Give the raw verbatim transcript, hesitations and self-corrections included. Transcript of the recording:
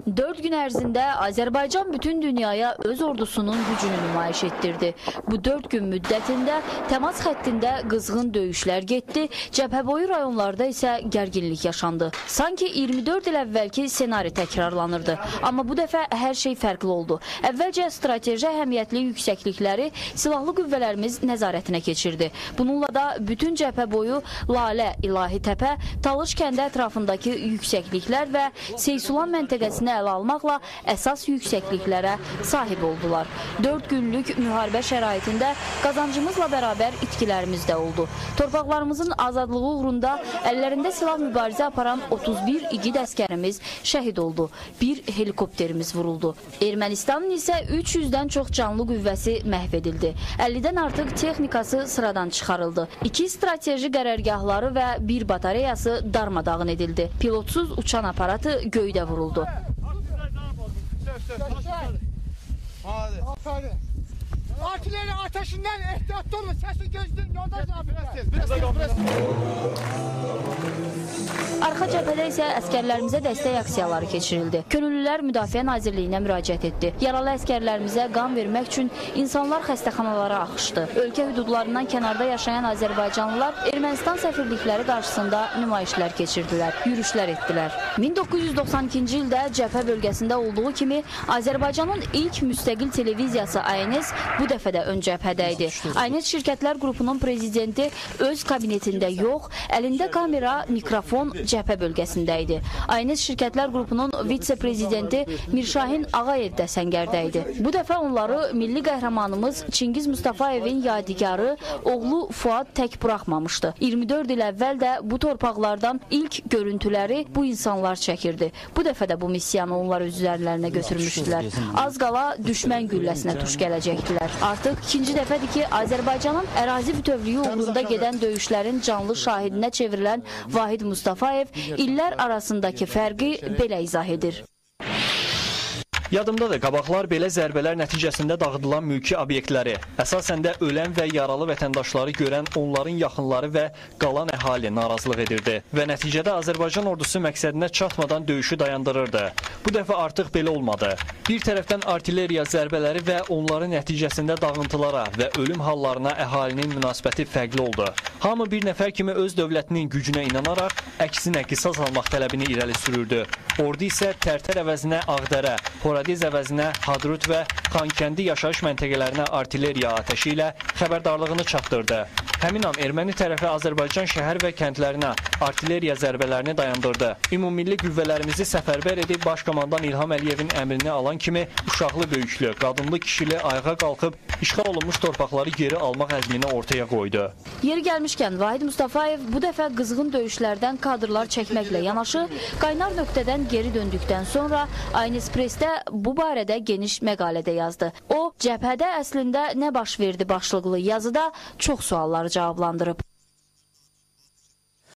Dört gün ərzində Azərbaycan bütün dünyaya öz ordusunun gücünü nümayiş etdirdi. Bu dörd gün müddətində təmas xəttində qızğın döyüşlər getdi, cəbhə boyu rayonlarda isə gərginlik yaşandı. Sanki iyirmi dörd il əvvəlki ssenari təkrarlanırdı. Amma bu dəfə hər şey fərqli oldu. Əvvəlcə strateji əhəmiyyətli yüksəklikləri silahlı qüvvələrimiz nəzarətinə keçirdi. Bununla da bütün cəbhə boyu Lalə, İlahi Təpə, Talış kəndi ətrafındakı yüksəkliklər və Seysulan məntəqəsini ələ almaqla əsas yüksəkliklərə sahib oldular. Dörd günlük müharibə şəraitində qazancımızla bərabər itkilərimiz də oldu. Torpaqlarımızın azadlığı uğrunda əllərində silah mübarizə aparan otuz bir igid əskərimiz şəhid oldu. Bir helikopterimiz vuruldu. Ermənistanın isə üç yüzdən çox canlı qüvvəsi məhv edildi. əllidən artıq texnikası sıradan çıxarıldı. İki strateji qərərgahları və bir batareyası darmadağın edildi. Pilotsuz uçan aparatı göydə vuruldu. Artilleriya ateşinden ehtiyatlı olun. Sesi gözlüğün yolda zabitler. Arxa cəbhədə isə əskərlərimizə dəstək aksiyaları keçirildi. Könüllülər Müdafiə Nazirliyinə müraciət etdi. Yaralı əskərlərimizə qan vermək üçün insanlar xəstəxanalara axışdı. Ölkə hüdudlarından kənarda yaşayan azərbaycanlılar Ermənistan səfirlikləri qarşısında nümayişlər keçirdilər, yürüşlər etdilər. min doqquz yüz doxsan ikinci ildə cəbhə bölgəsində olduğu kimi Azərbaycanın ilk müstəqil televiziyası A N S bu dəfə də ön cəbhədə idi. A N S Şirkətlər Qrupunun prezidenti öz kabinetində yox, əlində kamera, mikrofon cəbhə bölgəsində idi. A N S Şirkətlər Qrupunun vitse-prezidenti Mirşahin Ağayev də səngərdə idi. Bu dəfə onları milli qəhrəmanımız Çingiz Mustafayevin yadigarı oğlu Fuad tək buraxmamışdı. iyirmi dörd il əvvəl də bu torpaqlardan ilk görüntüləri bu insanlar çəkirdi. Bu dəfə də bu missiyanı onlar öz üzərlərinə götürmüşdülər. Az qala düşmən gülləsinə tuş gələcəkdilər. Artıq ikinci dəfədir ki, Azərbaycanın ərazi bütövlüyü uğrunda gedən döyüşlərin canlı şahidinə çevrilən Vahid Mustafayev illər arasındakı fərqi belə izah edir. Yadımdadır, qabaqlar belə zərbələr nəticəsində dağıdılan mülki obyektləri, əsasən də ölən və yaralı vətəndaşları görən onların yaxınları və qalan əhali narazılıq edirdi və nəticədə Azərbaycan ordusu məqsədinə çatmadan döyüşü dayandırırdı. Bu dəfə artıq belə olmadı. Bir tərəfdən artilleriya zərbələri və onların nəticəsində dağıntılara və ölüm hallarına əhalinin münasibəti fərqli oldu. Hamı bir nəfər kimi öz dövlətinin gücünə inanaraq əksinə qisas almaq tələbini irəli sürürdü. Ordu isə Tərtər əvəzinə Ağdərə, Horadiz əvəzinə Hadrut və Xankəndi yaşayış məntəqələrinə artilleriya atəşi ilə xəbərdarlığını çatdırdı. Həmin an erməni tərəfi Azərbaycan şəhər və kəndlərinə artilleriya zərbələrini dayandırdı. Ümummilli qüvvələrimizi səfərbər edib Başkomandan İlham Əliyevin əmrini alan kimi uşaqlı böyüklü, qadınlı kişili ayağa qalxıb işğal olunmuş torpaqları geri almaq əzmini ortaya qoydu. Yeri gəlmişkən Vahid Mustafayev bu dəfə qızğın döyüşlərdən kadrlar çəkməklə yanaşı, qaynar nöqtədən geri döndükdən sonra A N S Pressdə bu barədə geniş məqalədə yazdı. O, cəbhədə əslində nə baş verdi başlıqlı yazıda çox sualları cavablandırıb.